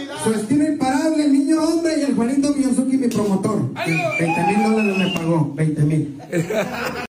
Su estilo imparable, el niño hombre y el Juanito Miyosuki, mi promotor. $20,000 me pagó, 20,000.